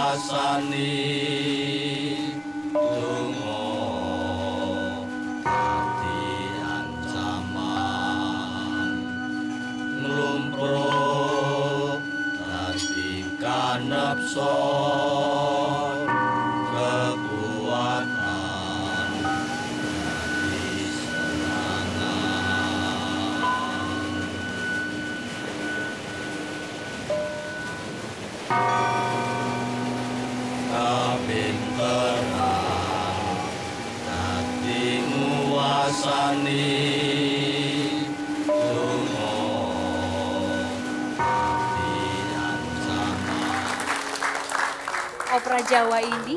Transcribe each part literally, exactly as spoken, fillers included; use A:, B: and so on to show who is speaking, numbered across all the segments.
A: wasani lunga ati ancaman nglumpruk dadi kanepson kekuatan dari kapinteran dadi nguwasani lunga dadi ancaman.
B: Opera Jawa ini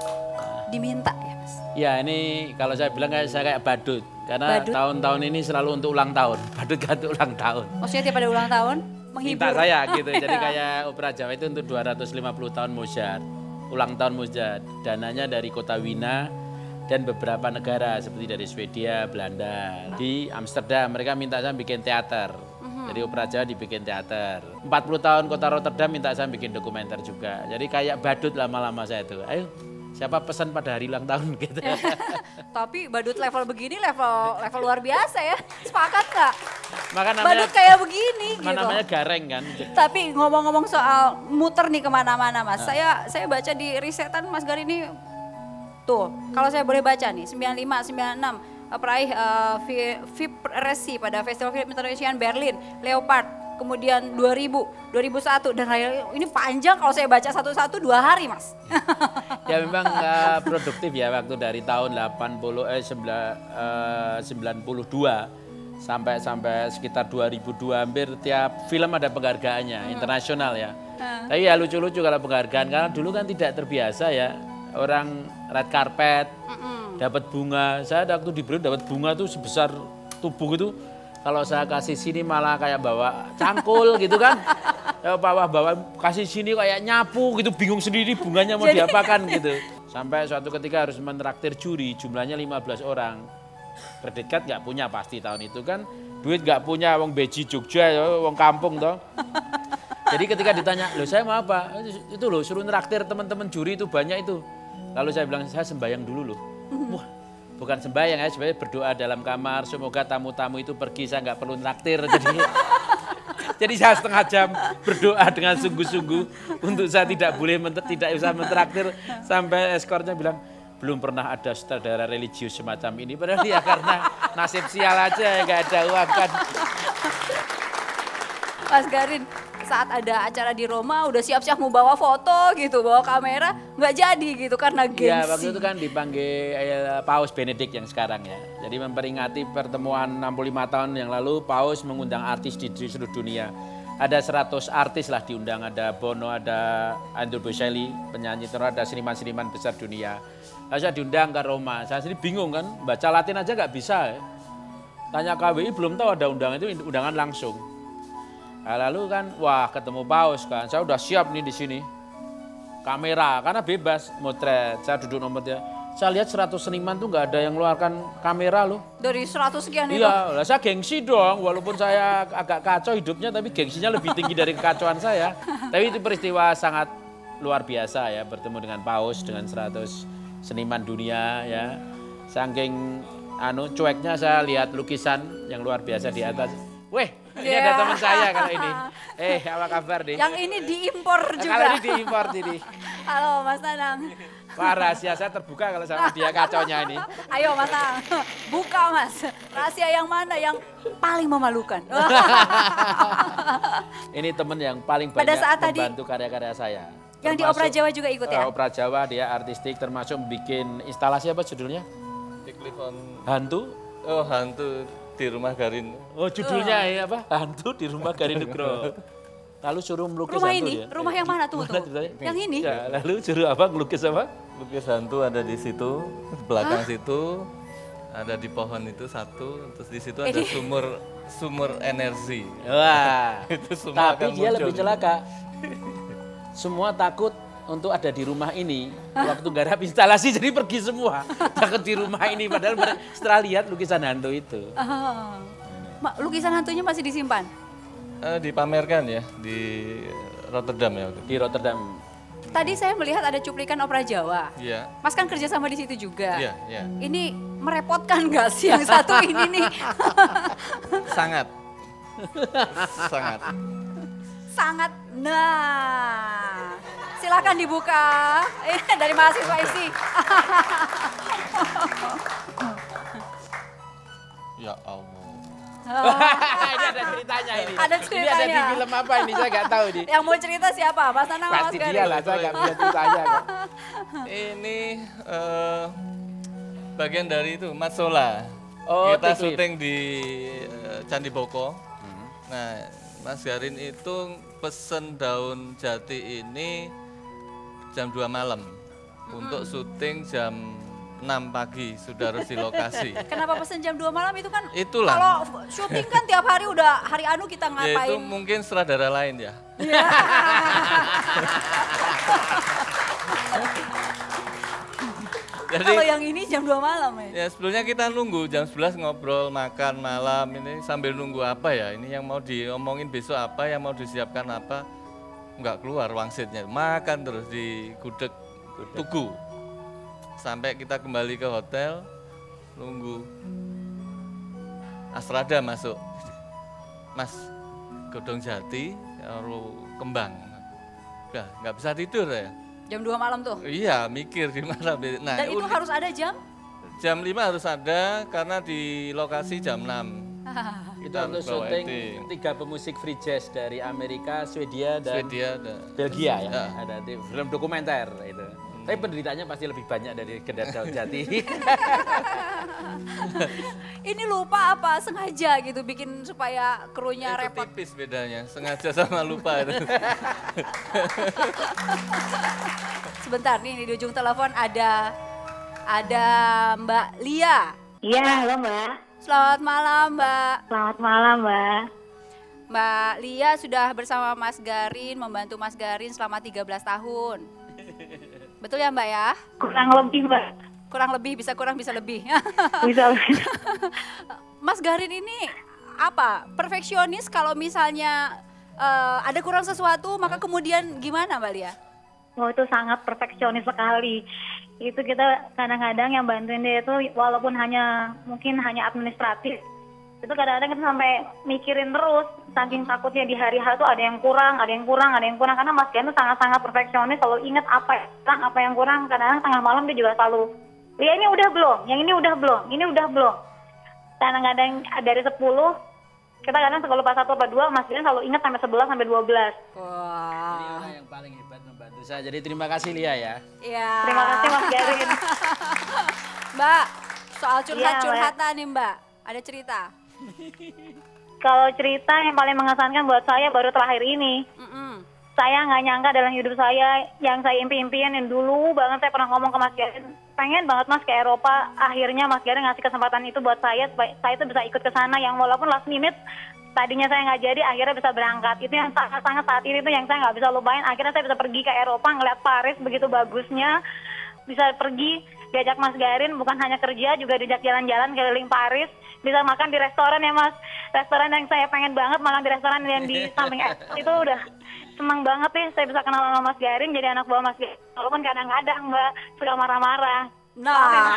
B: diminta ya Mas?
C: Ya ini kalau saya bilang kayak saya kayak badut. Karena
B: Badut?
C: tahun-tahun ini selalu untuk ulang tahun. Badut kan untuk ulang tahun.
B: Maksudnya tiap ada ulang tahun menghibur?
C: Minta saya gitu. Jadi kayak opera Jawa itu untuk dua ratus lima puluh tahun Mozart. Ulang tahun Mozart. Dananya dari kota Wina dan beberapa negara seperti dari Swedia, Belanda. Di Amsterdam mereka minta saya bikin teater. Jadi opera Jawa dibikin teater. empat puluh tahun kota Rotterdam minta saya bikin dokumenter juga. Jadi kayak badut lama-lama saya itu. Ayo siapa pesan pada hari ulang tahun gitu.
B: Tapi badut level begini level level luar biasa ya. Sepakat nggak?
C: Maka namanya,
B: Badut kayak begini
C: mana
B: gitu.
C: namanya gareng kan.
B: Tapi ngomong-ngomong soal muter nih kemana-mana Mas. Nah. Saya saya baca di risetan Mas Gari ini tuh. Kalau saya boleh baca nih sembilan puluh lima, sembilan puluh enam peraih uh, V I P Resi pada Festival Film Internasional Berlin, Leopard, kemudian dua ribu, dua ribu satu dan ini panjang kalau saya baca satu-satu dua hari Mas.
C: Ya memang uh, produktif ya waktu dari tahun delapan puluh eh sembilan puluh dua sampai sampai sekitar dua ribu dua hampir tiap film ada penghargaannya hmm. internasional ya. Hmm. Tapi ya lucu-lucu kalau penghargaan karena dulu kan tidak terbiasa ya orang red carpet hmm. dapat bunga. Saya waktu di Berlin dapat bunga tuh sebesar tubuh itu. Kalau saya kasih sini malah kayak bawa cangkul gitu kan. Ya bawa-bawa kasih sini kayak nyapu gitu, bingung sendiri bunganya mau
B: Jadi...
C: diapakan gitu. Sampai suatu ketika harus menraktir juri, jumlahnya lima belas orang. Predikat nggak punya pasti tahun itu kan. Duit nggak punya, wong beji Jogja, wong kampung toh. Jadi ketika ditanya, loh saya mau apa? Itu loh suruh nraktir teman-teman juri itu banyak itu. Lalu saya bilang, saya sembahyang dulu loh. Wah. Bukan sembahyang ya, sebenarnya berdoa dalam kamar, semoga tamu-tamu itu pergi, saya nggak perlu traktir. Jadi, jadi saya setengah jam berdoa dengan sungguh-sungguh untuk saya tidak boleh tidak usah mentraktir sampai eskornya bilang belum pernah ada sutradara religius semacam ini. Padahal dia karena nasib sial aja nggak ada uang kan.
B: Mas Garin, saat ada acara di Roma udah siap-siap mau bawa foto gitu, bawa kamera, nggak jadi gitu karena gengsi.
C: Iya, waktu itu kan dipanggil eh, Paus Benedict yang sekarang ya. Jadi memperingati pertemuan enam puluh lima tahun yang lalu, Paus mengundang artis di seluruh dunia. Ada seratus artis lah diundang, ada Bono, ada Andrew Bocelli, penyanyi terus, ada seniman-seniman besar dunia. Lalu saya diundang ke Roma, saya sendiri bingung kan, baca Latin aja nggak bisa. Ya. Tanya K W I belum tahu ada undangan itu, undangan langsung. Nah, lalu kan, wah ketemu Paus kan, saya udah siap nih di sini. Kamera, karena bebas, motret, saya duduk nomor dia. Saya lihat seratus seniman tuh nggak ada yang mengeluarkan kamera loh.
B: Dari seratus sekian itu?
C: Iya, lah saya gengsi dong, walaupun saya agak kacau hidupnya, tapi gengsinya lebih tinggi dari kekacauan saya. Tapi itu peristiwa sangat luar biasa ya, bertemu dengan Paus, dengan seratus seniman dunia ya. Saking anu cueknya saya lihat lukisan yang luar biasa di atas. Weh, ini yeah. ada teman saya kalau ini. Eh, apa kabar nih?
B: Yang ini diimpor juga.
C: Kalau ini diimpor ini.
B: Halo Mas Nanang.
C: Wah, rahasia saya terbuka kalau sama dia kacaunya ini.
B: Ayo Mas Nanang, buka Mas. Rahasia yang mana yang paling memalukan?
C: Ini teman yang paling banyak
B: Pada saat
C: membantu karya-karya saya.
B: Yang termasuk, di Opera Jawa juga ikut ya?
C: Uh, Opera Jawa dia artistik termasuk bikin instalasi apa judulnya? Hantu?
D: Oh, hantu. Di Rumah Garin.
C: Oh judulnya oh. ya apa? Hantu di Rumah Garin Nugroho. Lalu suruh melukis
B: rumah
C: hantu
B: ini?
C: Ya.
B: Rumah yang mana tuh? tuh? Yang ini?
C: Ya, lalu suruh apa? Melukis apa?
D: Lukis hantu ada di situ, belakang Hah? situ. Ada di pohon itu satu, terus di situ ada eh, sumur sumur energi.
C: Wah.
D: Itu semua
C: tapi dia lebih celaka. Semua takut untuk ada di rumah ini, waktu garap instalasi jadi pergi semua. Takut di rumah ini, padahal setelah lihat lukisan hantu itu.
B: Oh. Lukisan hantunya masih disimpan?
D: Uh, dipamerkan ya, di Rotterdam ya.
C: Di Rotterdam.
B: Tadi saya melihat ada cuplikan opera Jawa.
D: Iya.
B: Mas kan kerja sama di situ juga.
D: Iya, iya.
B: Ini merepotkan nggak sih yang satu ini nih?
D: Sangat. Sangat.
B: Sangat. Nah, silakan dibuka. Ini dari mahasiswa isi.
D: Ya Allah.
C: Ini ada ceritanya ini.
B: Ada
C: Ini ada di
B: ceritanya.
C: film apa ini, saya nggak tahu nih.
B: Yang mau cerita siapa? Mas Nanang, Mas
C: Pasti
B: Garin?
C: dia lah, saya nggak punya ceritanya kok.
D: Ini eh, bagian dari itu Matsola.
C: Oh,
D: Kita
C: Tiklif.
D: syuting di eh, Candi Boko. Nah, Mas Garin itu pesen daun jati ini jam dua malam. Untuk syuting jam enam pagi sudah harus di lokasi.
B: Kenapa pesen jam dua malam itu kan?
D: Itulah.
B: Kalau syuting kan tiap hari udah hari anu kita
D: Ya itu
B: ngapain?
D: mungkin sutradara lain ya. Jadi
B: Kalau yang ini jam dua malam ya?
D: ya sebelumnya kita nunggu jam sebelas ngobrol, makan malam ini sambil nunggu apa ya, ini yang mau diomongin besok apa, yang mau disiapkan apa, nggak keluar wangsitnya, makan terus di gudeg Tugu. Sampai kita kembali ke hotel, nunggu Astrada masuk, Mas Godong Jati, lalu kembang, udah nggak bisa tidur ya.
B: Jam dua malam tuh?
D: Iya, mikir gimana. Nah,
B: Dan itu
D: unik.
B: harus ada jam?
D: Jam lima harus ada karena di lokasi jam enam.
C: Itu
D: Kita
C: untuk
D: harus bawa
C: syuting
D: editing.
C: tiga pemusik free jazz dari Amerika, Swedia, dan
D: Swedia ada.
C: Belgia ya.
D: Ya.
C: Ada di film dokumenter itu. Tapi penderitanya pasti lebih banyak dari kedai daun jati.
B: Ini lupa apa sengaja gitu bikin supaya krunya
D: Itu
B: repot.
D: tipis bedanya, sengaja sama lupa itu.
B: Sebentar nih di ujung telepon ada ada Mbak Lia.
E: Iya, halo Mbak.
B: Selamat malam Mbak.
E: Selamat malam Mbak.
B: Mbak Lia sudah bersama Mas Garin, membantu Mas Garin selama tiga belas tahun. Betul ya Mbak ya?
E: Kurang lebih Mbak.
B: Kurang lebih, bisa kurang, bisa lebih.
E: Bisa.
B: Mas Garin ini apa? Perfeksionis kalau misalnya eh, ada kurang sesuatu, maka kemudian gimana Mbak Lia?
E: Oh itu sangat perfeksionis sekali. Itu kita kadang-kadang yang bantuin dia itu walaupun hanya mungkin hanya administratif. Itu kadang-kadang kita sampai mikirin terus, saking takutnya di hari H itu ada yang kurang, ada yang kurang, ada yang kurang. Karena Mas Gian itu sangat-sangat perfeksionis, selalu ingat apa yang kurang, apa yang kurang. Kadang-kadang tengah malam dia juga selalu, ya ini udah belum, yang ini udah belum, ini udah belum. Kadang-kadang dari sepuluh, kita kadang kalau pas satu apa dua, Mas Gian selalu ingat sampai sebelas sampai dua belas.
C: Ini
B: Wah.
C: orang yang paling hebat membantu saya. Jadi terima kasih Lia ya.
B: Iya.
E: Terima kasih Mas Garin.
B: Mbak, soal
E: Iya,
B: curhat-curhatan nih Mbak, ada cerita?
E: Kalau cerita yang paling mengesankan buat saya baru terakhir ini.
B: Mm-mm.
E: Saya nggak nyangka dalam hidup saya yang saya impi-impian yang dulu banget saya pernah ngomong ke Mas Garin, pengen banget Mas ke Eropa. Akhirnya Mas Garin ngasih kesempatan itu buat saya supaya saya itu bisa ikut ke sana yang walaupun last minute tadinya saya nggak jadi akhirnya bisa berangkat. Itu yang sangat-sangat saat ini tuh yang saya nggak bisa lupain. Akhirnya saya bisa pergi ke Eropa ngeliat Paris begitu bagusnya, bisa pergi diajak Mas Garin bukan hanya kerja juga diajak jalan-jalan keliling Paris, bisa makan di restoran ya Mas, restoran yang saya pengen banget makan di restoran yang di samping itu udah senang banget nih saya bisa kenal sama Mas Garin jadi anak buah Mas Garin walaupun kadang-kadang Mbak suka marah-marah.
B: Nah,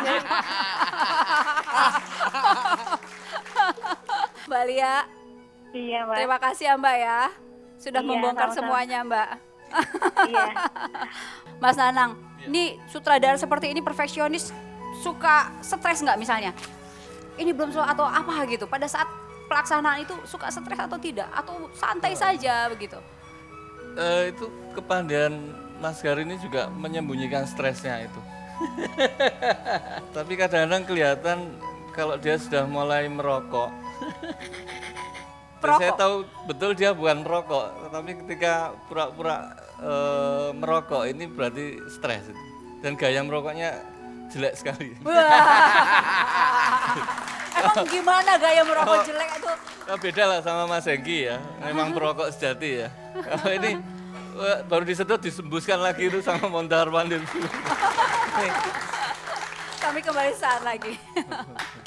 B: Mbak Lia,
E: Iya Mbak.
B: terima kasih ya Mbak ya, sudah
E: Iya,
B: membongkar
E: sama-sama.
B: semuanya Mbak.
E: Iya.
B: Mas Nanang, ini sutradara seperti ini perfeksionis, suka stres nggak misalnya? Ini belum selesai atau apa gitu, pada saat pelaksanaan itu suka stres atau tidak? Atau santai saja begitu?
D: Eh, itu kepandaian Mas Garin ini juga menyembunyikan stresnya itu. Tapi kadang-kadang kelihatan kalau dia sudah mulai merokok.
B: Perokok?
D: Saya tahu betul dia bukan merokok, tapi ketika pura-pura eh, merokok ini berarti stres. Dan gaya merokoknya jelek sekali.
B: Emang gimana gaya merokok jelek itu?
D: Nah, beda lah sama Mas Hengki ya, memang perokok sejati ya. Kalau ini wah, baru disedot disembuskan lagi itu sama Mondar Mandir.
B: Kami kembali saat lagi.